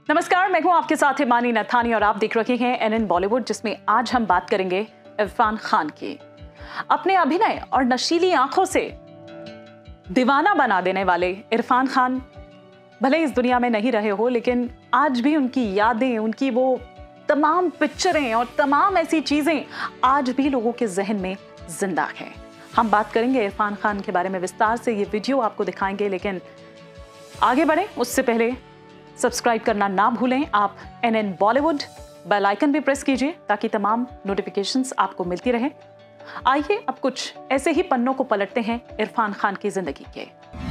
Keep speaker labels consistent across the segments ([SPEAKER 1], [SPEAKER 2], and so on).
[SPEAKER 1] नमस्कार, मैं हूं आपके साथ हिमानी नथानी और आप देख रहे हैं एनएन बॉलीवुड, जिसमें आज हम बात करेंगे इरफान खान की। अपने अभिनय और नशीली आंखों से दीवाना बना देने वाले इरफान खान भले इस दुनिया में नहीं रहे हो, लेकिन आज भी उनकी यादें, उनकी वो तमाम पिक्चरें और तमाम ऐसी चीजें आज भी लोगों के जहन में जिंदा हैं। हम बात करेंगे इरफान खान के बारे में विस्तार से, ये वीडियो आपको दिखाएंगे, लेकिन आगे बढ़े उससे पहले सब्सक्राइब करना ना भूलें। आप एनएन बॉलीवुड बेल आइकन भी प्रेस कीजिए ताकि तमाम नोटिफिकेशंस आपको मिलती रहे। आइए अब कुछ ऐसे ही पन्नों को पलटते हैं इरफान खान की जिंदगी के।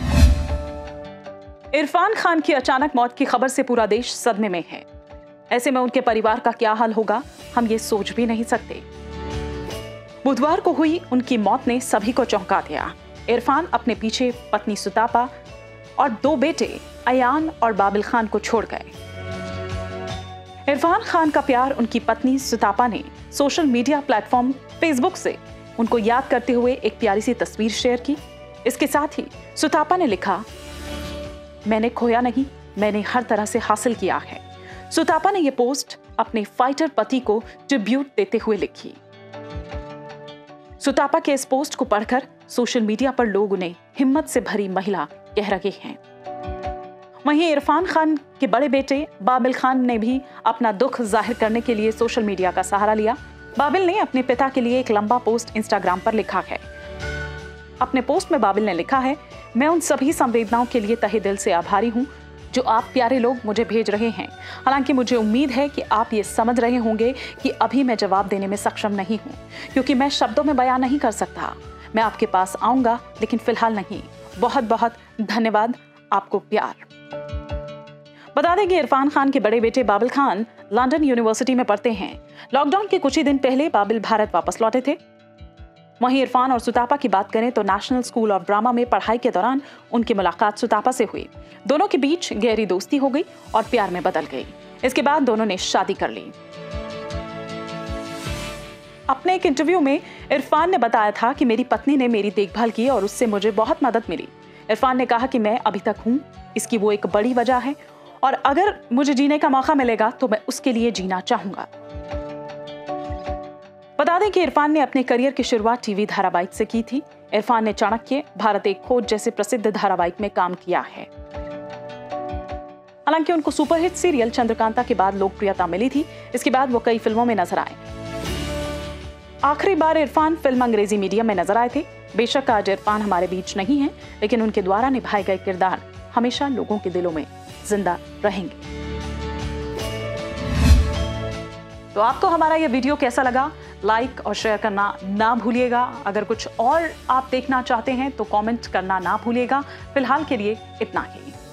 [SPEAKER 1] इरफान खान की अचानक मौत की खबर से पूरा देश सदमे में है। ऐसे में उनके परिवार का क्या हाल होगा, हम ये सोच भी नहीं सकते। बुधवार को हुई उनकी मौत ने सभी को चौंका दिया। इरफान अपने पीछे पत्नी सुतापा और 2 बेटे अयान और बाबिल खान को छोड़ गए। इरफान खान का प्यार उनकी पत्नी सुतापा ने सोशल मीडिया प्लेटफॉर्म फेसबुक से उनको याद करते हुए एक प्यारी सी तस्वीर शेयर की। इसके साथ ही सुतापा ने लिखा, मैंने खोया नहीं, मैंने हर तरह से हासिल किया है। सुतापा ने यह पोस्ट अपने फाइटर पति को ट्रिब्यूट देते हुए लिखी। सुतापा के इस पोस्ट को पढ़कर सोशल मीडिया पर लोग उन्हें हिम्मत से भरी महिला कह रहे हैं। वहीं इरफान खान के बड़े बेटे बाबिल खान ने भी अपना दुख जाहिर करने के लिए सोशल मीडिया का सहारा लिया। बाबिल ने अपने पिता के लिए एक लंबा पोस्ट इंस्टाग्राम पर लिखा है। अपने पोस्ट में बाबिल ने लिखा है, मैं उन सभी संवेदनाओं के लिए तहे दिल से आभारी हूं जो आप प्यारे लोग मुझे भेज रहे हैं। हालांकि मुझे उम्मीद है कि आप ये समझ रहे होंगे कि अभी मैं जवाब देने में सक्षम नहीं हूं, क्योंकि मैं शब्दों में बयान नहीं कर सकता। मैं आपके पास आऊंगा, लेकिन फिलहाल नहीं। बहुत बहुत धन्यवाद, आपको प्यार। बता दें कि इरफान खान के बड़े बेटे बाबिल खान लंदन यूनिवर्सिटी में पढ़ते हैं। लॉकडाउन के कुछ ही दिन पहले बाबिल भारत वापस लौटे थे। वहीं इरफान और सुतापा की बात करें तो नेशनल स्कूल ऑफ ड्रामा में पढ़ाई के दौरान उनकी मुलाकात सुतापा से हुई। दोनों के बीच गहरी दोस्ती हो गई और प्यार में बदल गई। इसके बाद दोनों ने शादी कर ली। अपने एक इंटरव्यू में इरफान ने बताया था कि मेरी पत्नी ने मेरी देखभाल की और उससे मुझे बहुत मदद मिली। इरफान ने कहा कि मैं अभी तक हूं, इसकी वो एक बड़ी वजह है, और अगर मुझे जीने का मौका मिलेगा तो मैं उसके लिए जीना चाहूंगा। बता दें कि इरफान ने अपने करियर की शुरुआत टीवी धारावाहिक से की थी। इरफान ने चाणक्य, भारत एक खोज जैसे प्रसिद्ध धारावाहिक में काम किया है। हालांकि उनको सुपरहिट सीरियल चंद्रकांता के बाद लोकप्रियता मिली थी। इसके बाद वो कई फिल्मों में नजर आए। आखिरी बार इरफान फिल्म अंग्रेजी मीडियम में नजर आए थे। बेशक आज इरफान हमारे बीच नहीं है, लेकिन उनके द्वारा निभाए गए किरदार हमेशा लोगों के दिलों में जिंदा रहेंगे। तो आपको हमारा यह वीडियो कैसा लगा, लाइक और शेयर करना ना भूलिएगा। अगर कुछ और आप देखना चाहते हैं तो कमेंट करना ना भूलिएगा। फिलहाल के लिए इतना ही।